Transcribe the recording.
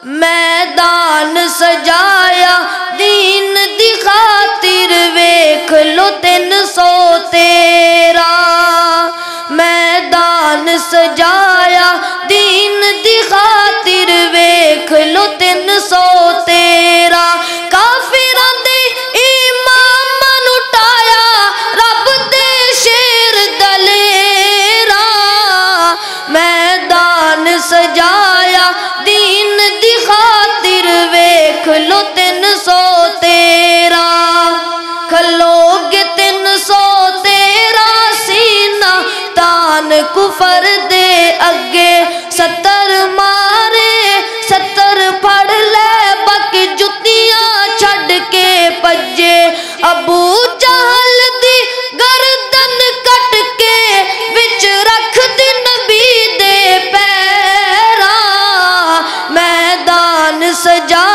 میدان سجایا دین دی خاطر ویکھ لو 313 میدان سجایا دین دی خاطر ویکھ لو 313 کافراں دے امام لٹایا رب دے شیر دلیراں میدان سجایا دین دی خاطر ویکھ لو 313 کھلو گے 313 سینہ تان کفر دے اگے 70 مارے 70 پھڑ لے باقی جتیاں چھڑ کے پجے ابو جہل دی گردن کٹ کے وچ رکھ دی نبی دے پیراں میدان سجا